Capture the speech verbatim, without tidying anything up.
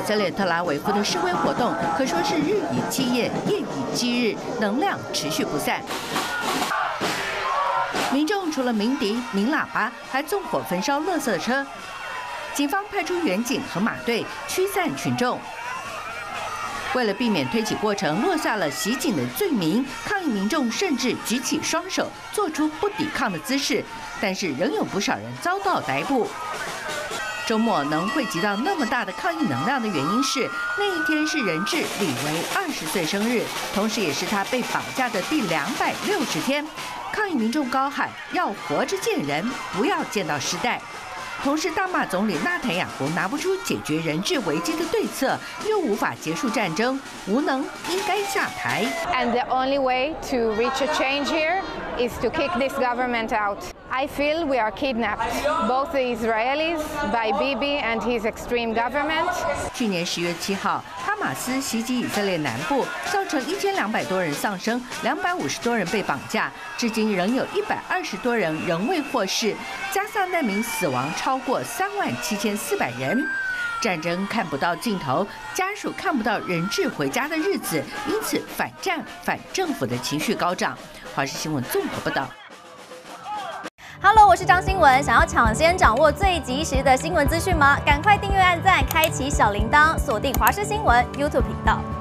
色列特拉维夫的示威活动可说是日以继夜、夜以继日，能量持续不散。民众除了鸣笛、鸣喇叭，还纵火焚烧垃圾车。警方派出远警和马队驱散群众。为了避免推挤过程落下了袭警的罪名，抗议民众甚至举起双手，做出不抵抗的姿势，但是仍有不少人遭到逮捕。周末能汇集到那么大的抗议能量的原因是，那一天是人质李维二十岁生日，同时也是他被绑架的第两百六十天。抗议民众高喊要活着见人，不要见到尸袋。同时大骂总理纳坦雅胡拿不出解决人质危机的对策，又无法结束战争，无能，应该下台。 And the only way to reach a change here is to kick this government out. I feel we are kidnapped, both the Israelis by Bibi and his extreme government. 去年十月七号，哈马斯袭击以色列南部，造成一千两百多人丧生，两百五十多人被绑架，至今仍有一百二十多人仍未获释。加萨难民死亡超过三万七千四百人。战争看不到尽头，家属看不到人质回家的日子，因此反战、反政府的情绪高涨。华视新闻综合报道。 Hello， 我是张新文。想要抢先掌握最及时的新闻资讯吗？赶快订阅、按赞、开启小铃铛，锁定华视新闻 YouTube 频道。